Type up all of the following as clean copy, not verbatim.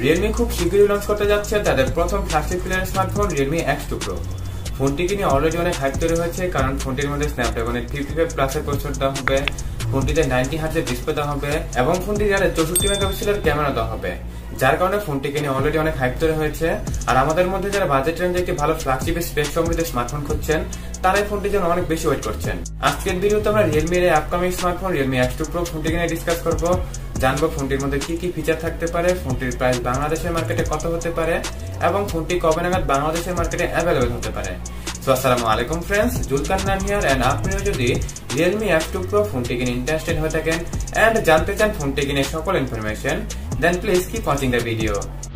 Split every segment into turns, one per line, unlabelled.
Realme খুব শীঘ্রই launch করতে যাচ্ছে তাদের প্রথম flagship player smartphone Realme X2 Pro। ফোনটিকে নিয়ে অলরেডি অনেক হাইপ তৈরি হয়েছে, কারণ ফোনটির মধ্যে স্ন্যাপড্রাগনের 55 প্লাসের প্রসেসর দেওয়া হবে, ফোনটিতে 90 হার্টজের ডিসপ্লে দেওয়া হবে এবং ফোনটির 64 মেগাপিক্সেলের ক্যামেরা দেওয়া হবে, যার কারণে ফোনটিকে নিয়ে অলরেডি অনেক হাইপ তৈরি হয়েছে। আর আমাদের মধ্যে যারা বাজেট রেঞ্জে একটি ভালো ফ্ল্যাগশিপ স্পেস সমৃদ্ধ স্মার্টফোন খুঁজছেন, তারা এই ফোনটির জন্য অনেক বেশি ওয়েট করছেন। আজকের ভিডিওতে আমরা Realme এর upcoming smartphone Realme X2 Pro ফোনটিকে নিয়ে ডিসকাস করব, জানবো ফোনটির মধ্যে কি কি ফিচার থাকতে পারে, ফোনটির প্রাইস বাংলাদেশের মার্কেটে কত হতে পারে এবং ফোনটি কবে নাগাদ বাংলাদেশের মার্কেটে অ্যাভেলেবল হতে পারে। সো আসসালামু আলাইকুম ফ্রেন্ডস, জুলকান নাম হিয়ার এন্ড আপনিও যদি Realme X2 Pro ফোনটিকে নিয়ে ইন্টারেস্টেড হয়ে থাকেন এন্ড জানতে চান ফোনটিকে নিয়ে সকল information, then please keep watching the video.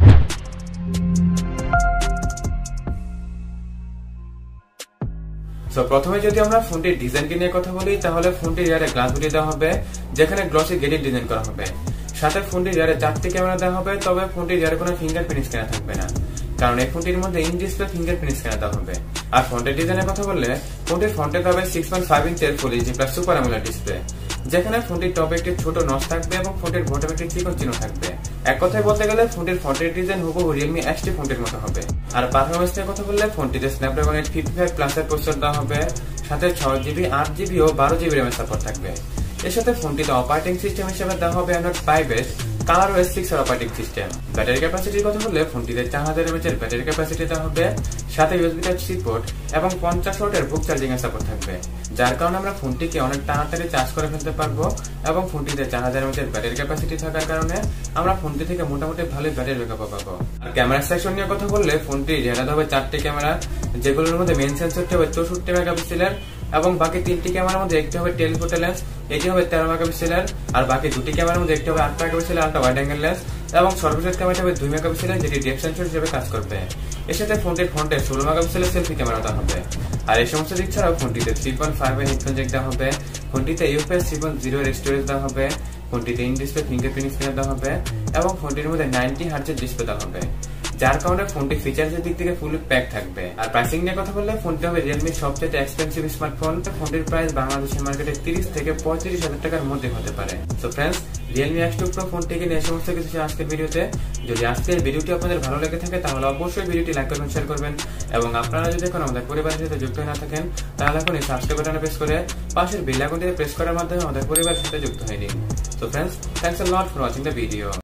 So প্রথমে যদি আমরা ফোনটির ডিজাইনকে নিয়ে কথা বলি, তাহলে ফোনটির রিয়ারে গ্লাস বডি দেওয়া হবে, যেখানে গ্লসি গেটেড ডিজাইন করা হবে। সাথে ফোনটির রিয়ারে 4টি ক্যামেরা দেওয়া হবে, তবে ফোনটির রিয়ারে কোনো ফিঙ্গারপ্রিন্ট স্ক্যানার থাকবে না, কারণ এই ফোনটির মধ্যে ইন ডিসপ্লে ফিঙ্গারপ্রিন্ট স্ক্যানার দেওয়া হবে। আর ফ্রন্টের ডিজাইনের কথা বললে, ফোনটির ফ্রন্টে পাবে 6.5 ইঞ্চের full HD plus super AMOLED display, যেখানে ফোনটির টপে একটি ছোট নচ থাকবে এবং ফোনটির বটমে একটি চিকন চিহ্ন থাকবে। এক কথায় বলতে গেলে ফোনটির ফ্রন্টের ডিজাইন হুবহু Realme X2 ফোনটির মতো হবে। আর পারফরম্যান্স নিয়ে কথা বললে, ফোনটিতে স্ন্যাপড্রাগনের 55 প্লাসের প্রসেসর দেওয়া হবে, সাথে 6GB 8GB ও 12GB র্যামের সাপোর্ট থাকবে। এর সাথে ফোনটিতে অপারেটিং সিস্টেম হিসেবে দেওয়া হবে Android 5 ColorOS 6 এর অপারেটিং সিস্টেম। ব্যাটারি ক্যাপাসিটির কথা বললে, ফোনটিতে 4000 mAh এর ব্যাটারি ক্যাপাসিটি দেওয়া হবে, সাথে USB Type-C পোর্ট এবং 50 ওয়াটের বুক চার্জিং এর সাপোর্ট থাকবে, যার কারণে আমরা ফোনটিকে অনেক তাড়াতাড়ি চার্জ করে ফেলতে পারবো। এবং ফোনটিতে 4000 mAh এর ব্যাটারি ক্যাপাসিটি থাকার কারণে আমরা ফোনটি থেকে মোটামুটি ভালোই ব্যাটারি ব্যাকআপ পাবো। আর ক্যামেরা সেকশন নিয়ে কথা বললে, ফোনটি রেনাদ হবে 4টি ক্যামেরা, যেগুলোর মধ্যে মেইন সেন্সরটি হবে 64 মেগাপিক্সেলের এবং বাকি 3টি ক্যামেরার মধ্যে একটি হবে টেলিফোটো লেন্স, এটি হবে 13 মেগাপিক্সেলের, আর বাকি 2টি ক্যামেরার মধ্যে একটি হবে 8 মেগাপিক্সেলের আলট্রা ওয়াইড অ্যাঙ্গেল লেন্স এবং সর্বশেষ ক্যামেরাটি হবে 2 মেগাপিক্সেলের, যেটি ডেপথ সেন্সর হিসেবে কাজ করবে। এর সাথে ফোনটির ফ্রন্টে 16 মেগাপিক্সেলের সেলফি ক্যামেরা দেওয়া হবে। আর এই সমস্ত দিক ছাড়াও ফোনটিতে 3.5 এর হেডফোন জ্যাক দেওয়া হবে, ফোনটিতে UFS 3.0 এর স্টোরেজ দেওয়া হবে, ফোনটিতে ইন ডিসপ্লে ফিঙ্গারপ্রিন্ট স্ক্যানার দেওয়া হবে এবং ফোনটির মধ্যে 90 হার্টজের ডিসপ্লে দেওয়া হবে, যার কারণে ফোনটি ফিচার্সের দিক থেকে ফুল প্যাক থাকবে। আর প্রাইসিং নিয়ে কথা বললে, ফোনটি হবে Realme সবচেয়ে এক্সপেন্সিভ স্মার্টফোন। ফোনটির প্রাইস বাংলাদেশের মার্কেটে 30 থেকে 35,000 টাকার মধ্যে হতে পারে। So friends, Realme X2 Pro ফোনটিকে নিয়ে সমস্ত কিছু আজকের ভিডিওতে। যদি আজকের ভিডিওটি আপনাদের ভালো লেগে থাকে, তাহলে অবশ্যই ভিডিওটি লাইক করবেন, শেয়ার করবেন এবং আপনারা যদি এখন আমাদের পরিবারের সাথে যুক্ত হয়ে না থাকেন, তাহলে এখন এই সাবস্ক্রাইব বাটনে প্রেস করে পাশের বেল আইকনটিতে প্রেস করার মাধ্যমে আমাদের পরিবারের সাথে যুক্ত হয়ে নিন। So friends, thanks a lot for watching the video.